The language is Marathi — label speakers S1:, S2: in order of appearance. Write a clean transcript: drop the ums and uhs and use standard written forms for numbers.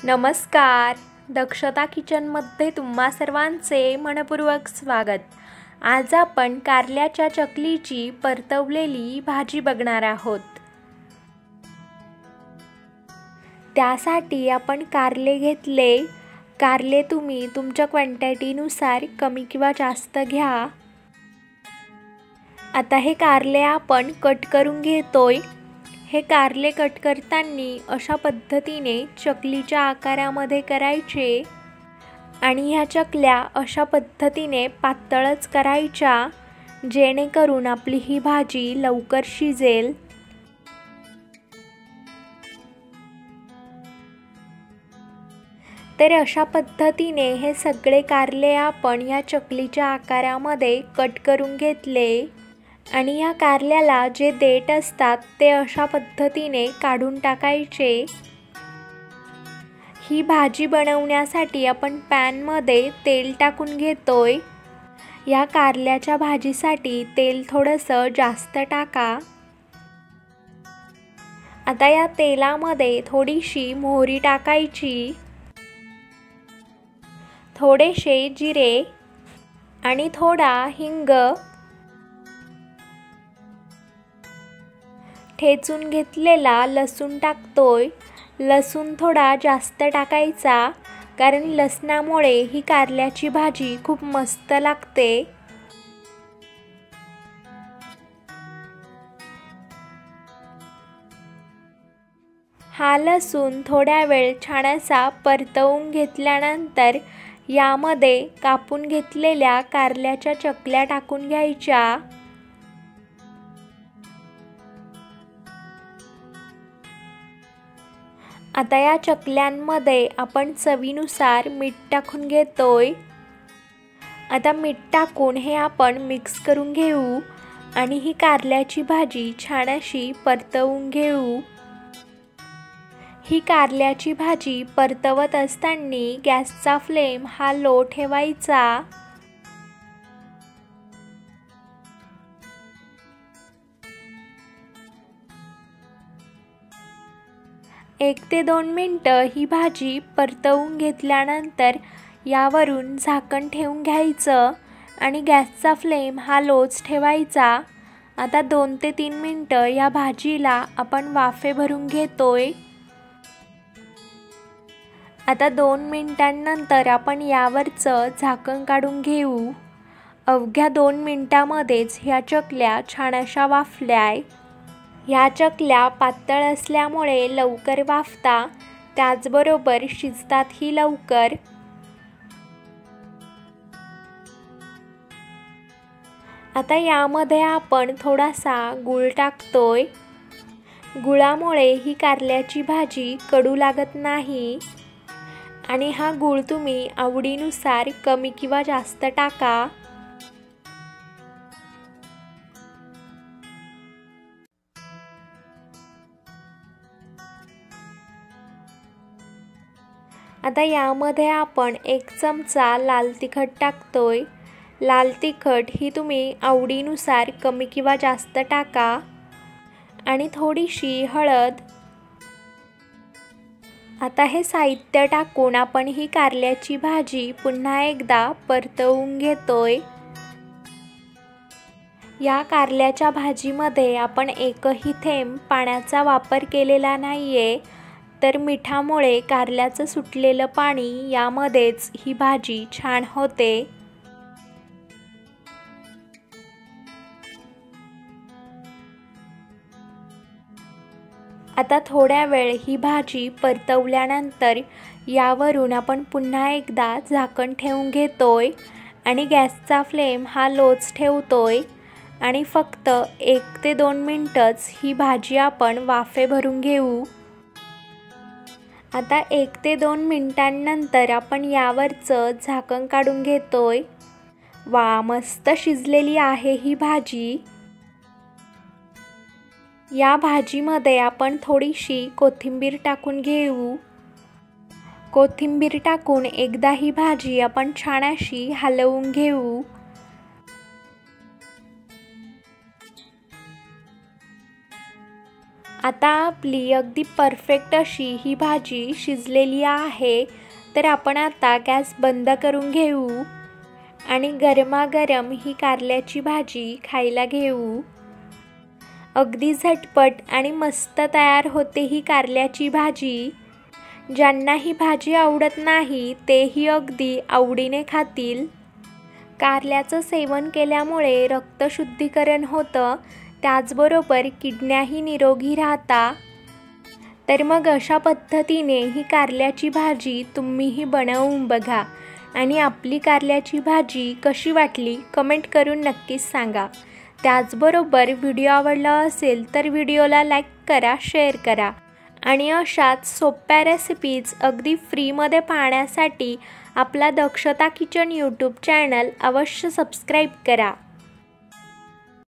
S1: नमस्कार. दक्षता किचनमध्ये तुम्हा सर्वांचे मनपूर्वक स्वागत. आज आपण कारल्याच्या चकलीची परतवलेली भाजी बघणार आहोत. त्यासाठी आपण कारले घेतले. कारले तुम्ही तुमच्या क्वांटिटीनुसार कमी किंवा जास्त घ्या. आता हे कारले आपण कट करून घेतोय. हे कारले कट करताना अशा पद्धतीने चकलीच्या आकारामध्ये करायचे आणि ह्या चकल्या अशा पद्धतीने पातळच करायच्या, जेणेकरून आपली ही भाजी लवकर शिजेल. तर अशा पद्धतीने हे सगळे कारले आपण या चकलीच्या आकारामध्ये कट करून घेतले आणि या कारल्याला जे देठ असतात ते अशा पद्धतीने काढून टाकायचे. ही भाजी बनवण्यासाठी आपण पॅनमध्ये तेल टाकून घेतोय. या कारल्याच्या भाजीसाठी तेल थोडंसं जास्त टाका. आता या तेलामध्ये थोडीशी मोहरी टाकायची, थोडेसे जिरे आणि थोडा हिंग, ठेचून घेतलेला लसूण टाकतोय. लसूण थोडा जास्त टाकायचा, कारण लसणामुळे ही कारल्याची भाजी खूप मस्त लागते. हा लसूण थोड्या वेळ छान असा परतवून घेतल्यानंतर यामध्ये कापून घेतलेल्या कारल्याच्या चकल्या टाकून घ्यायच्या. आता या चकल्यांमध्ये आपण चवीनुसार मीठ टाकून घेतोय. आता मीठ टाकून हे आपण मिक्स करून घेऊ आणि ही कारल्याची भाजी छान अशी परतवून घेऊ. ही कारल्याची भाजी परतवत असताना गॅसचा फ्लेम हा लो ठेवायचा. 1 ते 2 मिनिटं ही भाजी परतवून घेतल्यानंतर यावरून झाकण ठेवून घ्यायचं आणि गॅसचा फ्लेम हा लोच ठेवायचा. आता 2 ते 3 मिनिटं या भाजीला आपण वाफे भरून घेतोय. आता 2 मिनिटांनंतर आपण यावरचं झाकण काढून घेऊ. अवघ्या 2 मिनिटांमध्येच ह्या चकल्या छान अशा वाफल्याय. ह्या चकल्या पातळ असल्यामुळे लवकर वाफता, त्याचबरोबर शिजतात ही लवकर. आता यामध्ये आपण थोडासा गूळ टाकतोय. गुळामुळे ही कारल्याची भाजी कडू लागत नाही आणि हा गूळ तुम्ही आवडीनुसार कमी किंवा जास्त टाका. आता यामध्ये आपण 1 चमचा लाल तिखट टाकतोय. लाल तिखट ही तुम्ही आवडीनुसार कमी किंवा जास्त टाका आणि थोडीशी हळद. आता हे साहित्य टाकून आपण ही कारल्याची भाजी पुन्हा एकदा परतवून घेतोय. या कारल्याच्या भाजीमध्ये आपण एकही थेंब पाण्याचा वापर केलेला नाहीये, तर मिठामुळे कारल्याचं सुटलेलं पाणी यामध्येच ही भाजी छान होते. आता थोड्या वेळ ही भाजी परतवल्यानंतर यावरून आपण पुन्हा एकदा झाकण ठेवून घेतोय आणि गॅसचा फ्लेम हा लोच ठेवतोय आणि फक्त 1 ते 2 मिनिटच ही भाजी आपण वाफे भरून घेऊ. आता 1 ते 2 मिनिटांनंतर आपण यावरचं झाकण काढून घेतोय. वा, मस्त शिजलेली आहे ही भाजी. या भाजीमध्ये आपण थोडीशी कोथिंबीर टाकून घेऊ. कोथिंबीर टाकून एकदा ही भाजी आपण छान अशी हलवून घेऊ. आता आपली अगदी परफेक्ट अशी ही भाजी शिजलेली आहे। तर आपण आता गॅस बंद करून घेऊ आणि गरमागरम ही कारल्याची भाजी खायला घेऊ। अगदी झटपट आणि मस्त तयार होते ही कारल्याची भाजी। ज्यांना ही भाजी आवडत नाही तेही अगदी आवडीने खातील। कारल्याचं सेवन केल्यामुळे रक्तशुद्धीकरण होतं, त्याचबरोबर किडन्याही निरोगी राहतात। तर मग अशा पद्धतीने ही कारल्याची भाजी तुम्हीही बनवून बघा आणि आपली कारल्याची भाजी कशी वाटली कमेंट करून नक्कीच सांगा। त्याचबरोबर व्हिडिओ आवडला असेल तर व्हिडिओला लाईक करा, शेअर करा आणि अशाच सोप्या रेसिपीज अगदी फ्रीमध्ये पाहण्यासाठी आपला दक्षता किचन यूट्यूब चॅनल अवश्य सबस्क्राईब करा।